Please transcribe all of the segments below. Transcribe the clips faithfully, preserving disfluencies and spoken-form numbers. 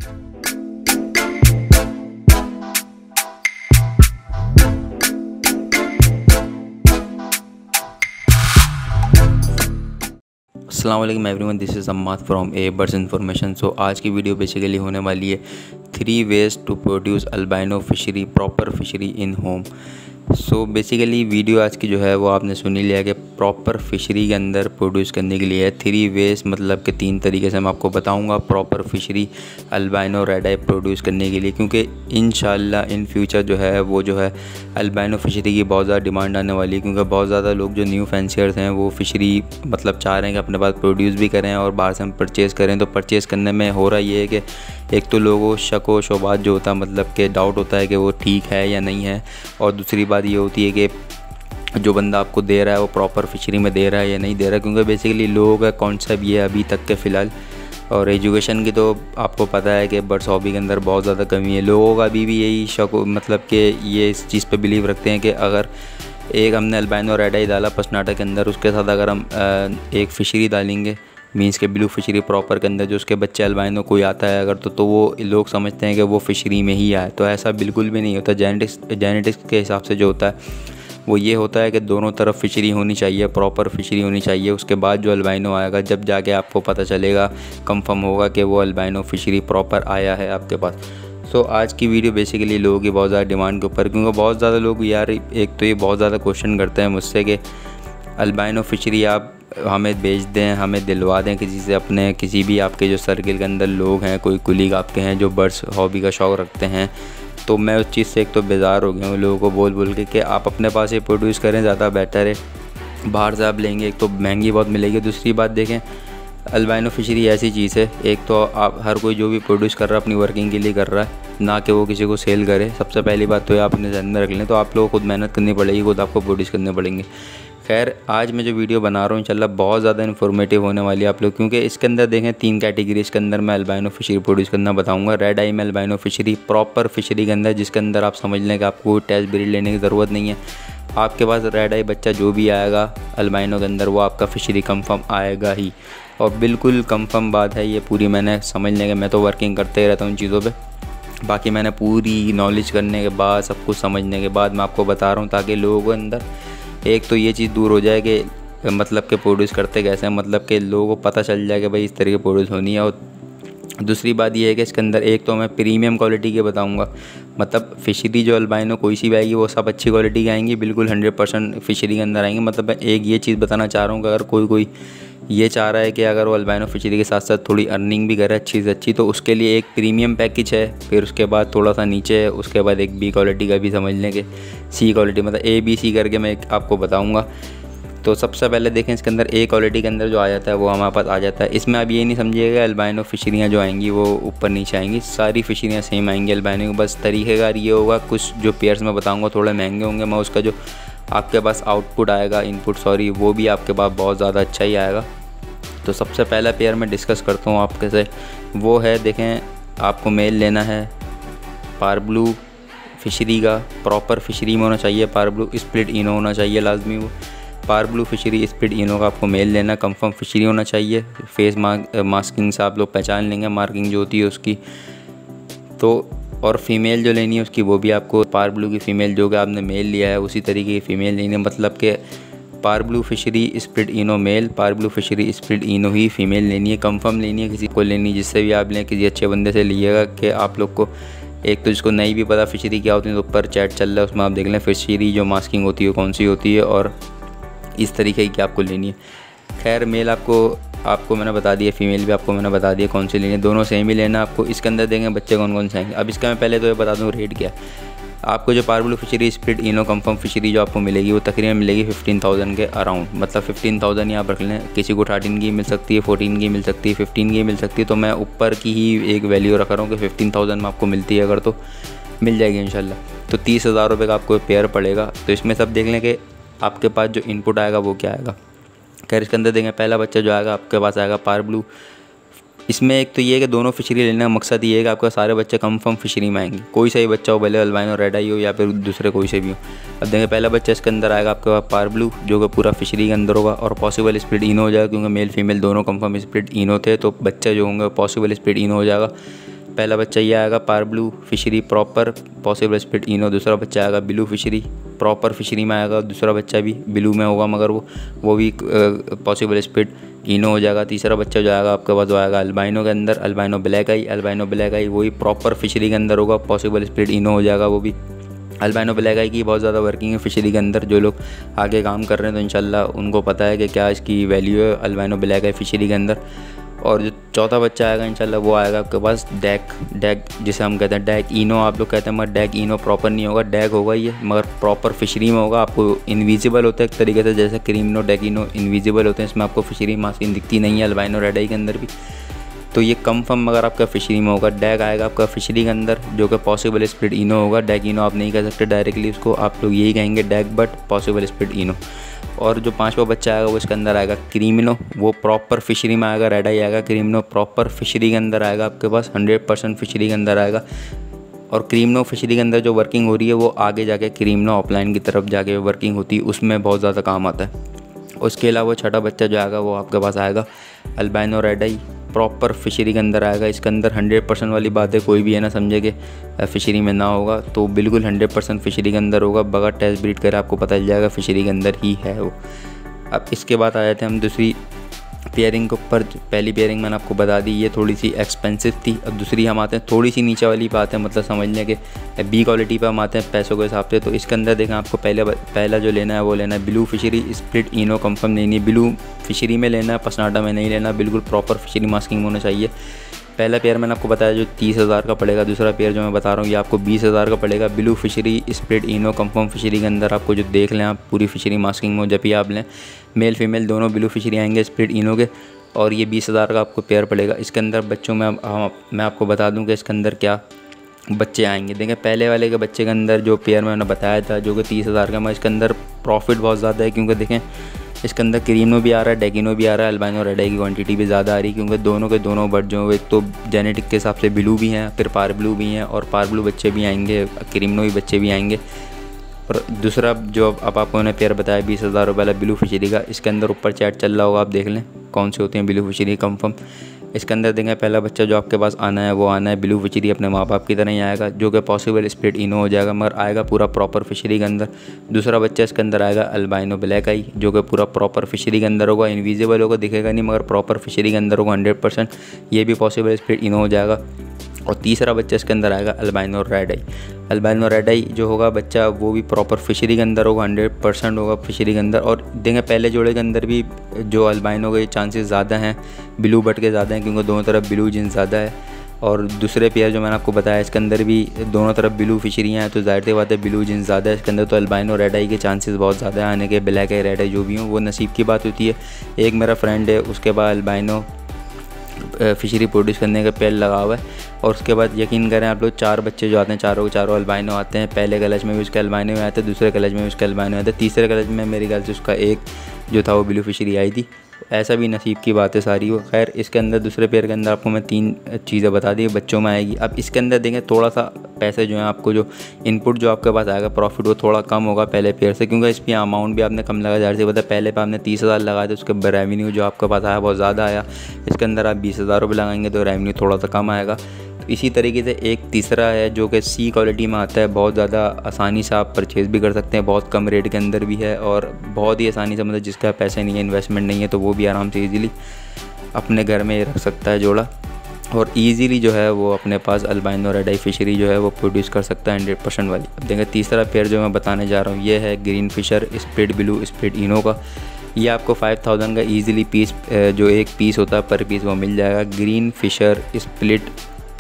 अस्सलाम वालेकुम everyone, this is Ammad from a birds information. So आज की वीडियो बेसिकली होने वाली है three ways to produce albino fishery proper fishery in home. So basically video आज की जो है वो आपने सुन ही लिया कि प्रॉपर फिशरी के अंदर प्रोड्यूस करने के लिए है। थ्री वेज मतलब कि तीन तरीके से मैं आपको बताऊंगा proper fishery albino red eye produce करने के लिए, क्योंकि इंशाल्लाह इन फ्यूचर जो है वो जो है अल्बाइनो फिशरी की बहुत ज़्यादा डिमांड आने वाली है, क्योंकि बहुत ज़्यादा लोग जो न्यू फैंसियर्स हैं वो फिशरी मतलब चाह रहे हैं कि अपने पास प्रोड्यूस भी करें और बाहर से हम परचेज़ करें। तो परचेज़ करने में हो रहा ये है कि एक तो लोगों को शक व शुबात जो होता है मतलब कि डाउट होता है कि वो ठीक है या नहीं है, और दूसरी बात ये होती है कि जो बंदा आपको दे रहा है वो प्रॉपर फिशरी में दे रहा है या नहीं दे रहा है, क्योंकि बेसिकली लोगों का कॉन्सेप्ट ये अभी तक के फ़िलहाल। और एजुकेशन की तो आपको पता है कि बर्ड्स हॉबी के अंदर बहुत ज़्यादा कमी है। लोगों का अभी भी यही शक मतलब कि ये इस चीज़ पे बिलीव रखते हैं कि अगर एक हमने अल्बाइनो रेड आई डाला पसनाटा के अंदर, उसके साथ अगर हम एक फ़िशरी डालेंगे मीन्स के ब्लू फिशरी प्रॉपर के अंदर जो उसके बच्चे अल्बाइनो कोई आता है अगर तो तो वो लोग समझते हैं कि वो फिशरी में ही आए। तो ऐसा बिल्कुल भी नहीं होता। जेनेटिक्स जेनेटिक्स के हिसाब से जो होता है वो ये होता है कि दोनों तरफ फिशरी होनी चाहिए, प्रॉपर फिशरी होनी चाहिए। उसके बाद जो अल्बाइनो आएगा जब जाके आपको पता चलेगा, कंफर्म होगा कि वो अल्बाइनो फिशरी प्रॉपर आया है आपके पास। सो so, आज की वीडियो बेसिकली लोगों की बहुत ज़्यादा डिमांड के ऊपर, क्योंकि बहुत ज़्यादा लोग यार एक तो ये बहुत ज़्यादा क्वेश्चन करते हैं मुझसे कि अल्बाइनो फिशरी आप हमें बेच दें, हमें दिलवा दें किसी से, अपने किसी भी आपके जो सर्किल के अंदर लोग हैं, कोई कुलीग आपके हैं जो बर्ड्स हॉबी का शौक़ रखते हैं। तो मैं उस चीज़ से एक तो बेजार हो गया हूँ लोगों को बोल बोल के कि आप अपने पास ही प्रोड्यूस करें, ज़्यादा बेटर है। बाहर से आप लेंगे एक तो महंगी बहुत मिलेगी, दूसरी बात देखें अल्बाइनो फिशरी ऐसी चीज़ है, एक तो आप हर कोई जो भी प्रोड्यूस कर रहा है अपनी वर्किंग के लिए कर रहा है, ना कि वो किसी को सेल करे। सबसे पहली बात तो ये आप अपने ध्यान में रख लें। तो आप लोगों को खुद मेहनत करनी पड़ेगी, खुद आपको प्रोड्यूस करने पड़ेंगे। खैर आज मैं जो वीडियो बना रहा हूँ इंशाल्लाह बहुत ज़्यादा इन्फॉर्मेटिव होने वाली है आप लोग, क्योंकि इसके अंदर देखें तीन कैटेगरी इसके अंदर मैं अल्बाइनो फिशरी प्रोड्यूस करना बताऊँगा। रेड आई में अल्बाइनो फिशरी प्रॉपर फिशरी के अंदर, जिसके अंदर आप समझ लें कि आपको टेस्ट ब्रीड लेने की ज़रूरत नहीं है। आपके पास रेड आई बच्चा जो भी आएगा अल्बाइनो के अंदर वो आपका फिशरी कंफर्म आएगा ही, और बिल्कुल कंफर्म बात है ये पूरी। मैंने समझ लें कि मैं तो वर्किंग करते ही रहता हूँ इन चीज़ों पे, बाकी मैंने पूरी नॉलेज करने के बाद सब कुछ समझने के बाद मैं आपको बता रहा हूँ, ताकि लोगों के अंदर एक तो ये चीज़ दूर हो जाए कि मतलब कि प्रोड्यूस करते कैसे हैं, मतलब कि लोगों को पता चल जाए कि भाई इस तरीके प्रोड्यूस होनी है। और दूसरी बात ये है कि इसके अंदर एक तो मैं प्रीमियम क्वालिटी के बताऊंगा, मतलब फिशरी जो अल्बाइनो कोई सी भी आएगी वो सब अच्छी क्वालिटी की आएंगी, बिल्कुल हंड्रेड परसेंट फिशरी के अंदर आएंगे। मतलब मैं एक ये चीज़ बताना चाह रहा हूँ कि अगर कोई कोई ये चाह रहा है कि अगर वो अल्बाइनो फिशरी के साथ साथ थोड़ी अर्निंग भी करे अच्छी से अच्छी, तो उसके लिए एक प्रीमियम पैकेज है। फिर उसके बाद थोड़ा सा नीचे है, उसके बाद एक बी क्वालिटी का भी समझ लें कि सी क्वालिटी, मतलब ए बी सी करके मैं एक आपको बताऊँगा। तो सबसे पहले देखें इसके अंदर ए क्वालिटी के अंदर जो आ जाता है वो हमारे पास आ जाता है। इसमें आप ये नहीं समझिएगा अल्बाइनो फिशरियाँ जो आएंगी वो ऊपर नीचे आएंगी, सारी फिशरियाँ सेम आएंगी अल्बाइनो के। बस तरीक़ेकार ये होगा, कुछ जो पेयर्स मैं बताऊँगा थोड़े महंगे होंगे, मैं उसका जो आपके पास आउटपुट आएगा, इनपुट सॉरी, वो भी आपके पास बहुत ज़्यादा अच्छा ही आएगा। तो सबसे पहला पेयर मैं डिस्कस करता हूँ आपके से, वो है देखें आपको मेल लेना है पार ब्लू फिशरी का, प्रॉपर फिशरी में होना चाहिए, पार ब्लू स्प्लिट इनो होना चाहिए लाजमी। वो par blue fischeri split ino का आपको मेल लेना, कंफर्म फिशरी होना चाहिए। फेस मार्क मास्किंग से आप लोग पहचान लेंगे मार्किंग जो होती है उसकी। तो और फीमेल जो लेनी है उसकी वो भी आपको पार ब्लू की फ़ीमेल जो कि आपने मेल लिया है उसी तरीके की फ़ीमेल लेनी है, मतलब कि par blue fischeri split ino male, par blue fischeri split ino ही फीमेल लेनी है, कंफर्म लेनी है, किसी को लेनी जिससे भी आप लें किसी अच्छे बंदे से लीजिएगा। कि आप लोग को एक तो जिसको नहीं भी पता फिशरी क्या होती है तो ऊपर चैट चल रहा है उसमें आप देख लें फिशरी जो मास्किंग होती है कौन सी होती है और इस तरीके की आपको लेनी है। खैर मेल आपको आपको मैंने बता दिया, फीमेल भी आपको मैंने बता दिया कौन सी लेनी है, दोनों सेम ही लेना आपको। इसके अंदर देंगे बच्चे कौन कौन से आएंगे। अब इसका मैं पहले तो ये बता दूँ रेट क्या है। आपको जो par blue fischeri split ino confirm fischeri जो आपको मिलेगी वो तकरीबन मिलेगी फिफ्टीन थाउजेंड के अराउंड, मतलब फिफ्टीन थाउजेंड ही आप रख लें। किसी को थर्टीन की मिल सकती है, फोर्टीन की मिल सकती है, फिफ्टीन की मिल सकती है, तो मैं ऊपर की ही एक वैल्यू रख रहा हूँ कि फिफ्टीन थाउजेंड में आपको मिलती है, अगर तो मिल जाएगी इंशाल्लाह। तो तीस हज़ार रुपये का आपको पेयर पड़ेगा। तो इसमें सब देख लें कि आपके पास जो इनपुट आएगा वो क्या आएगा। खैर इसके अंदर देखें पहला बच्चा जो आएगा आपके पास आएगा पार ब्लू। इसमें एक तो ये है कि दोनों फिशरी लेने का मकसद ये है कि आपका सारे बच्चे कंफर्म फिशरी में आएंगे, कोई सा ही बच्चा हो, भले अल्बाइनो रेड आई हो या फिर दूसरे कोई से भी हो। अब देखें पहला बच्चा इसके अंदर आएगा आपके पास पार ब्लू जो कि पूरा फिशरी के अंदर होगा और पॉसिबल स्प्लिट इनो हो जाएगा, क्योंकि मेल फीमेल दोनों कंफर्म स्प्लिट इनो थे, तो बच्चे जो होंगे पॉसिबल स्प्लिट इनो हो जाएगा। पहला बच्चा ये आएगा par blue fischeri proper possible split ino, दूसरा बच्चा आएगा ब्लू फिशरी प्रॉपर फिशरी में आएगा, दूसरा बच्चा भी ब्लू में होगा मगर वो वो भी पॉसिबल स्प्लिट इनो हो जाएगा। तीसरा बच्चा जो आएगा आपके पास वो आएगा अल्बाइनो के अंदर, albino black eye, albino black eye वही प्रॉपर फिशरी के अंदर होगा, पॉसिबल स्प्लिट इनो हो जाएगा वो भी। अल्बाइनो ब्लैक आई की बहुत ज़्यादा वर्किंग है फिशरी के अंदर, जो लोग आगे काम कर रहे हैं तो इंशाल्लाह उनको पता है कि क्या इसकी वैल्यू है अल्बाइनो ब्लैक आई फिशरी के अंदर। और जो चौथा बच्चा आएगा इंशाल्लाह वो आएगा आपके पास डैक, डैक जिसे हम कहते हैं डैक इनो, आप लोग कहते हैं मगर डैक इनो प्रॉपर नहीं होगा, डैक होगा ये मगर प्रॉपर फिशरी में होगा। आपको इनविजिबल होता है एक तरीके से, जैसे क्रीमनो डैकिनो इनविजिबल होते हैं, इसमें आपको फिशरी मास्किंग दिखती नहीं है अल्बाइनो रेड आई के अंदर भी। तो ये कन्फर्म मगर आपका फिशरी में होगा। डैक आएगा आपका फिशरी के अंदर जो कि पॉसिबल स्प्लिट इनो होगा, डैक इनो आप नहीं कह सकते डायरेक्टली उसको, आप लोग यही कहेंगे डैक बट पॉसिबल स्प्लिट इनो। और जो पांचवा बच्चा आएगा वो इसके अंदर आएगा क्रीमिनो, वो प्रॉपर फिशरी में आएगा, रेड आई आएगा, क्रीमिनो प्रॉपर फिशरी के अंदर आएगा आपके पास, हंड्रेड परसेंट फिशरी के अंदर आएगा। और क्रीमिनो फिशरी के अंदर जो वर्किंग हो रही है वो आगे जाके क्रीमिनो ऑफलाइन की तरफ जाके वर्किंग होती है, उसमें बहुत ज़्यादा काम आता है। उसके अलावा छठा बच्चा जो आएगा वो आपके पास आएगा albino red eye, proper fischeri के अंदर आएगा। इसके अंदर हंड्रेड परसेंट वाली बात है, कोई भी है ना समझे कि फिशरी में ना होगा, तो बिल्कुल हंड्रेड परसेंट फिशरी के अंदर होगा, बगैर टेस्ट ब्रीड करे आपको पता चल जाएगा फिशरी के अंदर ही है वो। अब इसके बाद आ जाते हैं हम दूसरी पेयरिंग के ऊपर। पहली पेयरिंग मैंने आपको बता दी, ये थोड़ी सी एक्सपेंसिव थी। अब दूसरी हम आते हैं थोड़ी सी नीचे वाली बात है, मतलब समझ लें कि बी क्वालिटी पे हम आते हैं पैसों के हिसाब से। तो इसके अंदर देखें आपको पहले पहला जो लेना है वो लेना है blue fischeri split ino, confirm नहीं नहीं ब्लू फिशरी में लेना है, पसनाटा में नहीं लेना, बिल्कुल प्रॉपर फिशरी मास्किंग होना चाहिए। पहला पेयर मैंने आपको बताया जो तीस हज़ार का पड़ेगा, दूसरा पेयर जो मैं बता रहा हूँ ये आपको बीस हज़ार का पड़ेगा। Blue fischeri split ino confirm fischeri के अंदर आपको जो देख लें आप पूरी फिशरी मास्किंग में जब भी आप लें, मेल फीमेल दोनों ब्लू फिशरी आएंगे स्प्लिट इनो के, और ये बीस हज़ार का आपको पेयर पड़ेगा। इसके अंदर बच्चों में हम मैं आपको बता दूं कि इसके अंदर क्या बच्चे आएंगे। देखें पहले वाले के बच्चे के अंदर जो पेयर मैंने बताया था जो कि तीस हज़ार का, मैं इसके अंदर प्रॉफिट बहुत ज़्यादा है, क्योंकि देखें इसके अंदर क्रीमिनो भी आ रहा है, डैकिनो भी आ रहा है, अल्बाइनो रेड आई की क्वांटिटी भी ज़्यादा आ रही है, क्योंकि दोनों के दोनों बर्ड जो एक तो जेनेटिक के हिसाब से ब्लू भी हैं, फिर पार ब्लू भी हैं, और पार ब्लू बच्चे भी आएंगे, क्रीमिनो भी बच्चे भी आएंगे। और दूसरा जो अब आपको मैंने पेयर बताया बीस हज़ार रुपये वाला ब्लू फिशरी का, इसके अंदर ऊपर चैट चल रहा होगा, आप देख लें कौन से होते हैं ब्लू फिशरी कंफर्म। इसके अंदर देखें पहला बच्चा जो आपके पास आना है वो आना है ब्लू फिशरी, अपने माँ बाप की तरह ही आएगा, जो कि पॉसिबल स्प्लिट इनो हो जाएगा मगर आएगा पूरा प्रॉपर फिशरी के अंदर। दूसरा बच्चा इसके अंदर आएगा अल्बाइनो ब्लैक आई, जो कि पूरा प्रॉपर फिशरी के अंदर होगा, इनविजिबल होगा, दिखेगा नहीं मगर प्रॉपर फिशरी के अंदर होगा हंड्रेड परसेंट, ये भी पॉसिबल स्प्लिट इनो हो जाएगा। और तीसरा बच्चा इसके अंदर आएगा albino red eye. Albino red eye जो होगा बच्चा वो भी प्रॉपर फिशरी के अंदर होगा, हंड्रेड परसेंट होगा फिशरी के अंदर। और देखें पहले जोड़े के अंदर भी जो अल्बाइनो के चांसेस ज़्यादा हैं, ब्लू बट के ज़्यादा हैं, क्योंकि दोनों तरफ ब्लू जींस ज़्यादा है। और दूसरे पेयर जो मैंने आपको बताया इसके अंदर भी दोनों तरफ ब्लू फिशरियाँ हैं, तो जाहिर सी बात है ब्लू जींस ज़्यादा है इसके अंदर, तो अल्बाइनो रेड आई के चांसेस बहुत ज़्यादा है आने के। ब्लैक आई रेड आई जो भी हों वो नसीब की बात होती है। एक मेरा फ्रेंड है उसके बाद अल्बाइनो फिशरी प्रोड्यूस करने का पेड़ लगा हुआ है, और उसके बाद यकीन करें आप लोग चार बच्चे जो आते हैं चारों चारों अल्बाइनो आते हैं। पहले कलच में भी उसके अल्बाइनो में आते हैं, दूसरे कलच में भी उसके अल्बाइनो आते हैं, तीसरे कलच में मेरे ख्याल से उसका एक जो था वो ब्लू फिशरी आई थी। ऐसा भी नसीब की बात है सारी वो। खैर इसके अंदर दूसरे पेयर के अंदर आपको मैं तीन चीज़ें बता दी बच्चों में आएगी। अब इसके अंदर देखें थोड़ा सा पैसे जो हैं आपको जो इनपुट जो आपके पास आएगा प्रॉफिट वो थोड़ा कम होगा पहले पेयर से, क्योंकि इस पर अमाउंट भी आपने कम लगा। जाहिर सी बात है पहले पे आपने तीस हज़ार लगाए थे, उसके रेवेन्यू जो आपके पास आया बहुत ज़्यादा आया। इसके अंदर आप बीस हज़ार रुपये लगाएंगे तो रेवेन्यू थोड़ा सा कम आएगा। इसी तरीके से एक तीसरा है जो कि सी क्वालिटी में आता है, बहुत ज़्यादा आसानी से आप परचेज़ भी कर सकते हैं, बहुत कम रेट के अंदर भी है, और बहुत ही आसानी से मतलब जिसका पैसे नहीं है इन्वेस्टमेंट नहीं है तो वो भी आराम से इजीली अपने घर में रख सकता है जोड़ा, और इजीली जो है वो अपने पास अल्बाइनो रेड आई फिशरी जो है वो प्रोड्यूस कर सकता है हंड्रेड परसेंट वाली। अब देखें तीसरा पेयर जो मैं बताने जा रहा हूँ ये है green Fischer split blue split ino का। ये आपको फाइव थाउजेंड का ईजिली पीस जो एक पीस होता है पर पीस वो मिल जाएगा। Green Fischer split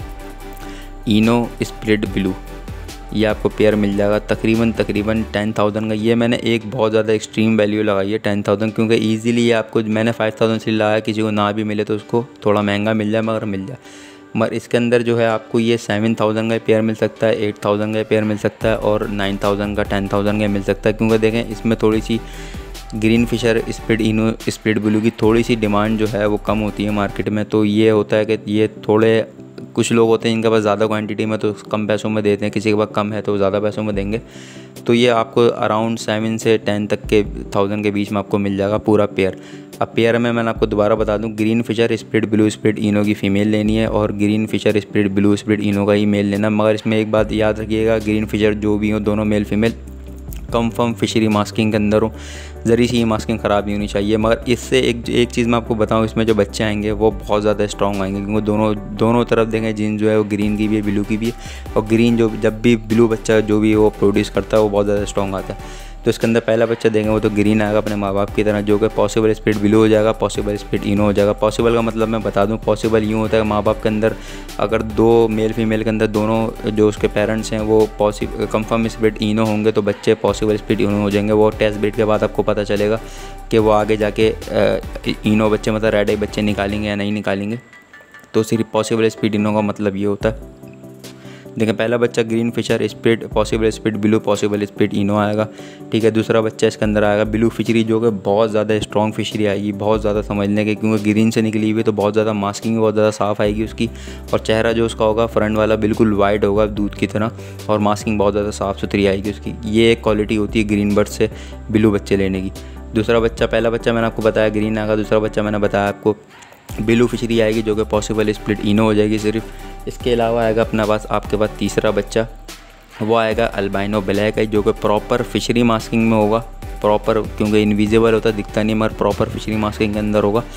ino split blue ये आपको पेयर मिल जाएगा तकरीबन तकरीबन टेन थाउजेंड का। ये मैंने एक बहुत ज़्यादा एक्सट्रीम वैल्यू लगाई है टेन थाउजेंड, क्योंकि ईजिली ये आपको मैंने फाइव थाउजेंड से लगाया, किसी को ना भी मिले तो उसको थोड़ा महंगा मिल जाए मगर मिल जाए। मगर इसके अंदर जो है आपको ये सेवन थाउजेंड का पेयर मिल सकता है, एट थाउजेंड का पेयर मिल सकता है, और नाइन थाउजेंड का टेन थाउजेंड का मिल सकता है। क्योंकि देखें इसमें थोड़ी सी green Fischer split ino split blue की थोड़ी सी डिमांड जो है वो कम होती है मार्केट में, तो ये होता है कि ये थोड़े कुछ लोग होते हैं इनके पास ज़्यादा क्वांटिटी में तो कम पैसों में देते हैं, किसी के पास कम है तो ज़्यादा पैसों में देंगे। तो ये आपको अराउंड सेवन से टेन तक के थाउजेंड के बीच में आपको मिल जाएगा पूरा पेयर। अब पेयर में मैंने आपको दोबारा बता दूं, green Fischer split blue split ino की फ़ीमेल लेनी है और green Fischer split blue split ino का ही मेल लेना। मगर इसमें एक बात याद रखिएगा, ग्रीन फिशर जो भी हो दोनों male female confirm fischeri masking के अंदर हो, ज़री सी मास्किंग ख़राब नहीं होनी चाहिए। मगर इससे एक एक चीज़ मैं आपको बताऊं, इसमें जो बच्चे आएंगे वो बहुत ज़्यादा स्ट्रॉन्ग आएंगे, क्योंकि दोनों दोनों तरफ देखें जीन जो है वो ग्रीन की भी है ब्लू की भी है। और ग्रीन जो जब भी ब्लू बच्चा जो भी वो प्रोड्यूस करता है वो बहुत ज़्यादा स्ट्रॉन्ग आता है। तो इसके अंदर पहला बच्चा देंगे वो तो ग्रीन आएगा अपने माँ बाप की तरह, जो कि पॉसिबल स्प्लिट ब्लू हो जाएगा, पॉसिबल स्प्लिट इनो हो जाएगा। पॉसिबल का मतलब मैं बता दूं, पॉसिबल यूँ होता है माँ बाप के अंदर अगर दो मेल फीमेल के अंदर दोनों जो उसके पेरेंट्स हैं वो पॉसिबल कंफर्म स्प्लिट इनो होंगे तो बच्चे पॉसिबल स्प्लिट इनो हो जाएंगे। वो टेस्ट ब्रीड के बाद आपको पता चलेगा कि वो आगे जाके इनो बच्चे मतलब रेड आई बच्चे निकालेंगे या नहीं निकालेंगे। तो सिर्फ पॉसिबल स्प्लिट इनो का मतलब ये होता है। देखें पहला बच्चा green Fischer split possible split blue possible split ino आएगा, ठीक है। दूसरा बच्चा इसके अंदर आएगा ब्लू फिशरी, जो कि बहुत ज़्यादा स्ट्रॉन्ग फिशरी आएगी, बहुत ज़्यादा समझने के, क्योंकि ग्रीन से निकली हुई तो बहुत ज़्यादा मास्किंग भी बहुत ज़्यादा साफ़ आएगी उसकी। और चेहरा जो उसका होगा फ्रंट वाला बिल्कुल वाइट होगा दूध की तरह, और मास्किंग बहुत ज़्यादा साफ़ सुथरी आएगी उसकी। ये एक क्वालिटी होती है ग्रीन बर्ड से ब्लू बच्चे लेने की। दूसरा बच्चा, पहला बच्चा मैंने आपको बताया ग्रीन आएगा, दूसरा बच्चा मैंने बताया आपको ब्लू फिशरी आएगी, जो कि पॉसिबल स्प्लिट इनो हो जाएगी सिर्फ। इसके अलावा आएगा अपने पास आपके पास तीसरा बच्चा, वो आएगा अल्बाइनो ब्लैक है, जो कि प्रॉपर फिशरी मास्किंग में होगा, प्रॉपर, क्योंकि इनविजिबल होता दिखता नहीं मगर प्रॉपर फिशरी मास्किंग के अंदर होगा,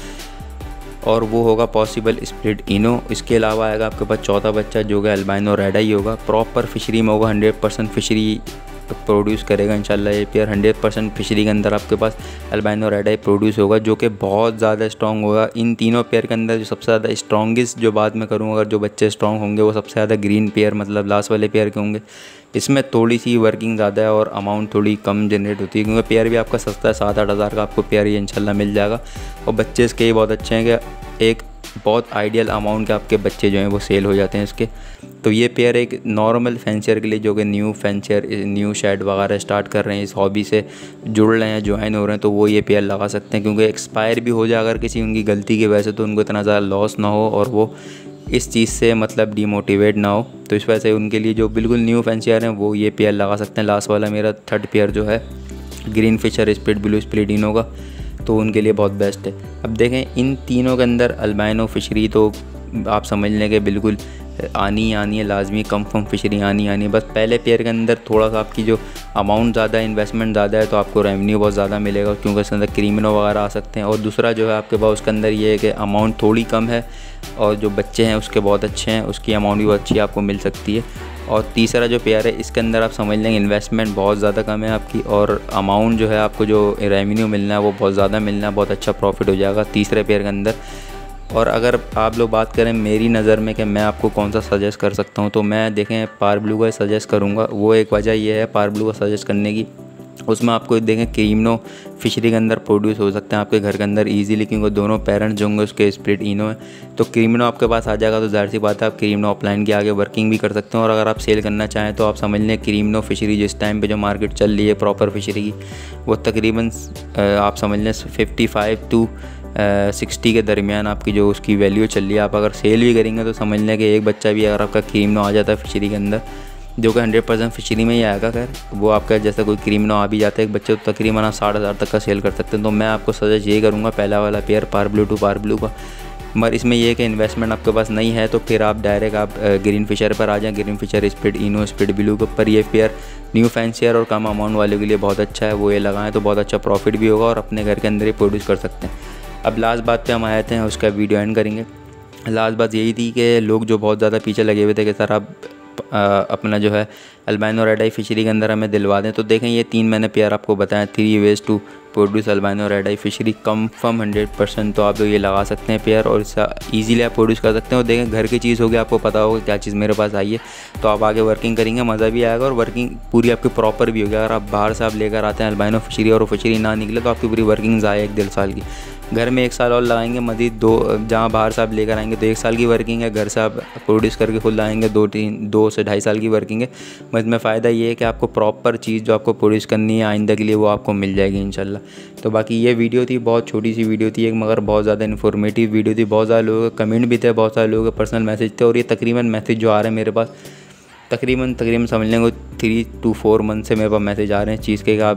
और वो होगा पॉसिबल स्प्लिट इनो। इसके अलावा आएगा आपके पास चौथा बच्चा, जो कि अल्बाइनो रेड आई होगा, प्रॉपर फिशरी में होगा, हंड्रेड परसेंट फिशरी प्रोड्यूस करेगा इंशाल्लाह ये पेयर। हंड्रेड परसेंट फिशरी के अंदर आपके पास अल्बाइनो रेड आई प्रोड्यूस होगा, जो कि बहुत ज़्यादा स्ट्रॉन्ग होगा। इन तीनों पेयर के अंदर जो सबसे ज़्यादा स्ट्रॉन्गेस्ट जो बात मैं करूँ, अगर जो बच्चे स्ट्रॉन्ग होंगे वो सबसे ज़्यादा ग्रीन पेयर मतलब लास्ट वाले पेयर के होंगे। इसमें थोड़ी सी वर्किंग ज़्यादा है और अमाउंट थोड़ी कम जनरेट होती है, क्योंकि पेयर भी आपका सस्ता है, सात आठ हज़ार का आपको पेयर ये इंशाल्लाह मिल जाएगा। और बच्चे इसके ही बहुत अच्छे हैं कि एक बहुत आइडियल अमाउंट के आपके बच्चे जो हैं वो सेल हो जाते हैं इसके। तो ये पेयर एक नॉर्मल फैंसियर के लिए, जो कि न्यू फैंसियर न्यू शेड वगैरह स्टार्ट कर रहे हैं, इस हॉबी से जुड़ रहे हैं, ज्वाइन हो रहे हैं, तो वो ये पेयर लगा सकते हैं। क्योंकि एक्सपायर भी हो जाए अगर किसी उनकी गलती की वजह से, तो उनको इतना ज़्यादा लॉस ना हो और वो इस चीज़ से मतलब डीमोटिवेट ना हो। तो इस वजह से उनके लिए जो बिल्कुल न्यू फैंसियर हैं वो ये पेयर लगा सकते हैं। लास्ट वाला मेरा थर्ड पेयर जो है green Fischer split blue split ino का, तो उनके लिए बहुत बेस्ट है। अब देखें इन तीनों के अंदर अल्बाइनो फिशरी तो आप समझ लें कि बिल्कुल आनी ही आनी है, लाजमी कंफर्म फिशरी आनी आनी है। बस पहले पेयर के अंदर थोड़ा सा आपकी जो अमाउंट ज़्यादा है, इन्वेस्टमेंट ज़्यादा है, तो आपको रेवेन्यू बहुत ज़्यादा मिलेगा, क्योंकि उसके अंदर क्रीमिनो वगैरह आ सकते हैं। और दूसरा जो है आपके पास उसके अंदर ये है कि अमाउंट थोड़ी कम है, और जो बच्चे हैं उसके बहुत अच्छे हैं, उसकी अमाउंट भी बहुत अच्छी आपको मिल सकती है। और तीसरा जो पेयर है इसके अंदर आप समझ लेंगे इन्वेस्टमेंट बहुत ज़्यादा कम है आपकी, और अमाउंट जो है आपको जो रेवेन्यू मिलना है वो बहुत ज़्यादा मिलना है, बहुत अच्छा प्रॉफिट हो जाएगा तीसरे पेयर के अंदर। और अगर आप लोग बात करें मेरी नज़र में कि मैं आपको कौन सा सजेस्ट कर सकता हूँ, तो मैं देखें पार ब्लू का सजेस्ट करूँगा। वो एक वजह ये है पार ब्लू का सजेस्ट करने की, उसमें आपको देखें क्रीमिनो फिशरी के अंदर प्रोड्यूस हो सकते हैं आपके घर के अंदर ईजीली, क्योंकि दोनों पेरेंट्स जो होंगे उसके स्प्लिट इनो है। तो क्रीमिनो आपके पास आ जाएगा तो जाहिर सी बात है आप क्रीमिनो अपलाइन के आगे वर्किंग भी कर सकते हैं। और अगर आप सेल करना चाहें तो आप समझ लें क्रीमिनो फिशरी जिस टाइम पे जो मार्केट चल रही है प्रॉपर फिशरी की, वो तकरीबन आप समझ लें फिफ्टी फाइव टू सिक्सटी के दरमियान आपकी जो उसकी वैल्यू चल रही है। आप अगर सेल भी करेंगे तो समझ लें कि एक बच्चा भी अगर आपका क्रीमिनो आ जाता है फिशरी के अंदर, जो कि हंड्रेड परसेंट फिशरी में ही आएगा, खैर वो आपका जैसा कोई क्रीमिनो आ भी जाता है एक बच्चे, तो तकरीबन आप साठ हज़ार तक का सेल कर सकते हैं। तो मैं आपको सजेस्ट ये करूँगा पहला वाला pair par blue to par blue का। मगर इसमें यह है कि इन्वेस्टमेंट आपके पास नहीं है, तो फिर आप डायरेक्ट आप ग्रीन फिशर पर आ जाएँ। Green Fischer split ino split blue के ऊपर ये पेयर न्यू फैंसियर और कम अमाउंट वालों के लिए बहुत अच्छा है, वो ये लगाएं तो बहुत अच्छा प्रॉफिट भी होगा और अपने घर के अंदर ही प्रोड्यूस कर सकते हैं। अब लास्ट बात पे हम आए थे, उसका वीडियो एंड करेंगे। लास्ट बात यही थी कि लोग जो बहुत ज़्यादा पीछे लगे हुए थे कि सर आप आ, अपना जो है अल्बाइनो रेड आई फिशरी के अंदर हमें दिलवा दें, तो देखें ये तीन मैंने पेयर आपको बताया, three ways to produce albino red eye fischeri confirm hundred percent. तो आप लोग ये लगा सकते हैं पेयर और इसका ईजीली आप प्रोड्यूस कर सकते हैं। और देखें घर की चीज़ होगी, आपको पता होगा क्या चीज़ मेरे पास आई है, तो आप आगे वर्किंग करेंगे, मज़ा भी आएगा और वर्किंग पूरी आपकी प्रॉपर भी होगी। अगर आप बाहर से आप लेकर आते हैं अल्बाइनो फिशरी और वो फिशरी ना निकले तो आपकी पूरी वर्किंग ज़ाया एक डेढ़ साल की। घर में एक साल और लगाएंगे मज़ीद दो, जहाँ बाहर से आप लेकर आएंगे तो एक साल की वर्किंग है, घर से आप प्रोड्यूस करके खुद लाएंगे दो तीन दो से ढाई साल की वर्किंग है। मगर इसमें फ़ायदा ये है कि आपको प्रॉपर चीज़ जो आपको प्रोड्यूस करनी है आइंदा के लिए वो आपको मिल जाएगी इंशाल्लाह। तो बाकी ये वीडियो थी, बहुत छोटी सी वीडियो थी एक, मगर बहुत ज़्यादा इन्फॉर्मेटिव वीडियो थी। बहुत सारे लोगों के कमेंट भी थे, बहुत सारे लोगों के पर्सनल मैसेज थे, और ये तकरीबन मैसेज जो आ रहे हैं मेरे पास तकरीबन तकरीबन समझ लेंगे थ्री टू फोर मंथ से मेरे पास मैसेज आ रहे हैं चीज़ के कि आप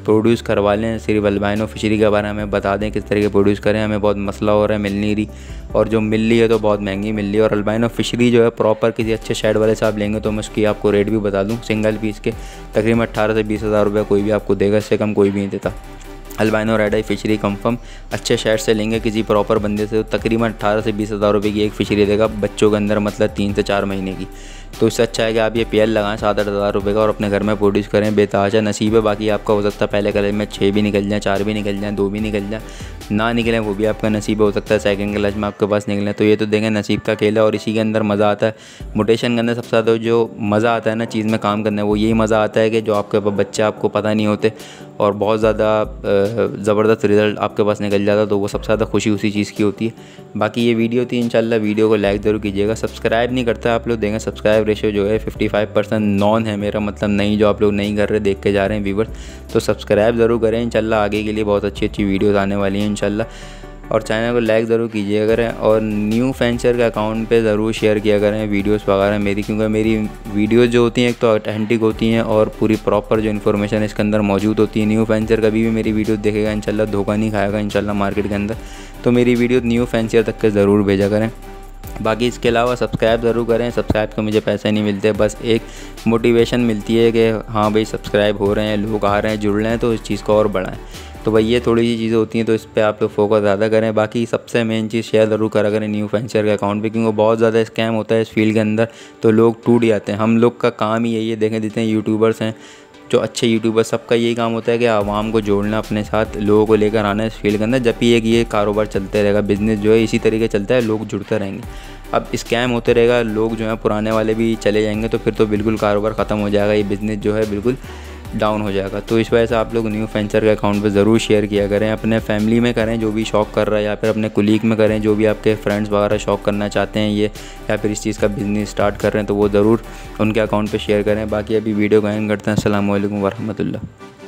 प्रोड्यूस करवा लें। सिर्फ अल्बाइनो फिशरी के बारे में हमें बता दें किस तरीके प्रोड्यूस करें। हमें बहुत मसला हो रहा है, मिल नहीं रही, और जो मिल रही है तो बहुत महंगी मिल रही है। और अल्बाइनो फिशरी जो है प्रॉपर किसी अच्छे शेड वाले से आप लेंगे तो मैं उसकी आपको रेट भी बता दूँ। सिंगल पीस के तकरीबन अट्ठारह से बीस हज़ार रुपये कोई भी आपको देगा, इससे कम कोई भी नहीं देता। Albino red eye fischeri confirm अच्छे शेड से लेंगे किसी प्रॉपर बंदे से तो तकरीबन अट्ठारह से बीस हज़ार रुपये की एक फिशरी देगा बच्चों के अंदर, मतलब तीन से चार महीने की। तो इससे अच्छा है कि आप ये पीएल लगाएं सात आठ हज़ार रुपये का और अपने घर में प्रोड्यूस करें। बेताजा नसीब है, बाकी आपका हो सकता है पहले कलर में छः भी निकल जाए, चार भी निकल जाए, दो भी निकल जाए, ना निकलें वो भी आपका नसीब हो सकता है सेकंड क्लच में आपके पास निकलें। तो ये तो देखें नसीब का खेल है और इसी के अंदर मज़ा आता है। मोटेशन के अंदर सबसे ज़्यादा जो मज़ा आता है ना चीज़ में काम करने, वो यही मज़ा आता है कि जो आपके बच्चे आपको पता नहीं होते और बहुत ज़्यादा ज़बरदस्त रिज़ल्ट आपके पास निकल जाता, तो वो सबसे ज़्यादा खुशी उसी चीज़ की होती है। बाकी ये वीडियो थी, इंशाल्लाह वीडियो को लाइक ज़रूर कीजिएगा। सब्सक्राइब नहीं करता आप लोग, देखें सब्सक्राइब रेशियो जो है फिफ्टी फाइव परसेंट नॉन है मेरा, मतलब नहीं, जो आप लोग नहीं कर रहे देख के जा रहे हैं व्यूवर्स, तो सब्सक्राइब ज़रूर करें। इंशाल्लाह आगे के लिए बहुत अच्छी अच्छी वीडियोज़ आने वाली हैं इंशाल्लाह, और चैनल को लाइक ज़रूर कीजिए करें और न्यू फेंचर के अकाउंट पे ज़रूर शेयर किया करें वीडियोस वगैरह मेरी, क्योंकि मेरी वीडियोस जो होती हैं एक तो ऑथेंटिक होती हैं और पूरी प्रॉपर जो इन्फॉर्मेशन इसके अंदर मौजूद होती है। न्यू फेंचर कभी भी मेरी वीडियो देखेगा इंशाल्लाह धोखा नहीं खाएगा इंशाल्लाह मार्केट के अंदर, तो मेरी वीडियो न्यू फेंचर तक के ज़रूर भेजा करें। बाकी इसके अलावा सब्सक्राइब ज़रूर करें। सब्सक्राइब के मुझे पैसे नहीं मिलते, बस एक मोटिवेशन मिलती है कि हाँ भाई सब्सक्राइब हो रहे हैं, लोग आ रहे हैं, जुड़ रहे हैं, तो इस चीज़ को और बढ़ाएं। तो भाई ये थोड़ी सी चीज़ें होती हैं, तो इस पर आप लोग फोकस ज़्यादा करें। बाकी सबसे मेन चीज़ शेयर ज़रूर करा करें न्यू फेंचर के अकाउंट पे, क्योंकि बहुत ज़्यादा स्कैम होता है इस फील्ड के अंदर, तो लोग टूट जाते हैं। हम लोग का काम ही यही है, देखें जितने यूट्यूबर्स हैं, जो अच्छे यूट्यूबर, सबका यही काम होता है कि आवाम को जोड़ना अपने साथ, लोगों को लेकर आना इस फील्ड के अंदर। जब भी एक ये कारोबार चलते रहेगा, बिज़नेस जो है इसी तरीके चलता है, लोग जुड़ते रहेंगे। अब स्कैम होते रहेगा, लोग जो है पुराने वाले भी चले जाएंगे, तो फिर तो बिल्कुल कारोबार ख़त्म हो जाएगा, ये बिज़नेस जो है बिल्कुल डाउन हो जाएगा। तो इस वजह से आप लोग न्यू फेंचर के अकाउंट पे ज़रूर शेयर किया करें। अपने फैमिली में करें जो भी शौक़ कर रहा है, या फिर अपने कुलीग में करें जो भी आपके फ्रेंड्स वगैरह शौक़ करना चाहते हैं ये, या फिर इस चीज़ का बिज़नेस स्टार्ट कर रहे हैं, तो वो ज़रूर उनके अकाउंट पे शेयर करें। बाकी अभी वीडियो को एंड करते हैं। अस्सलाम वालेकुम वरहमतुल्लाह।